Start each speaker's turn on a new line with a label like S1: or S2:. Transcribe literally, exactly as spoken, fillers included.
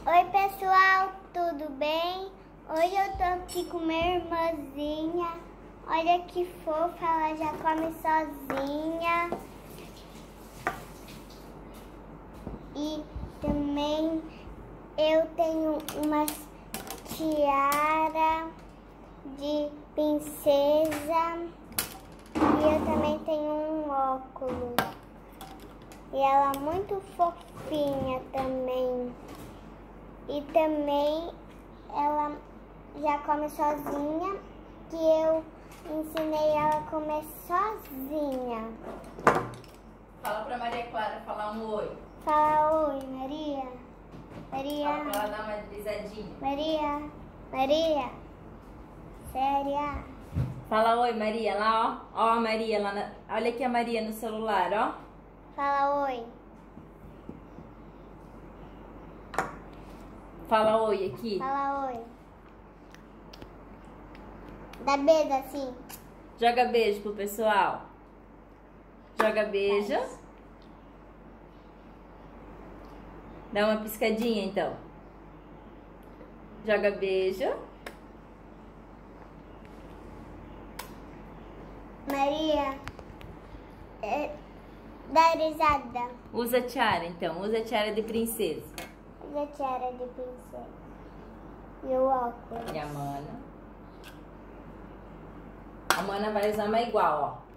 S1: Oi pessoal, tudo bem? Hoje eu tô aqui com minha irmãzinha. Olha que fofa, ela já come sozinha. E também eu tenho uma tiara de princesa. E eu também tenho um óculos. E ela é muito fofinha também. E também ela já come sozinha, que eu ensinei ela a comer sozinha.
S2: Fala pra Maria Clara falar um oi.
S1: Fala oi, Maria. Maria.
S2: Fala pra ela dar uma risadinha.
S1: Maria. Maria. Séria.
S2: Fala oi, Maria, lá ó. Ó a Maria lá na... Olha aqui a Maria no celular, ó.
S1: Fala oi.
S2: Fala oi aqui.
S1: Fala oi. Dá beijo assim.
S2: Joga beijo pro pessoal. Joga beijo.
S1: Faz.
S2: Dá uma piscadinha então. Joga beijo.
S1: Maria. É, dá risada.
S2: Usa tiara então. Usa tiara de princesa.
S1: Usa tiara de princesa. E o óculos.
S2: E a Mana. A Mana vai usar uma igual, ó.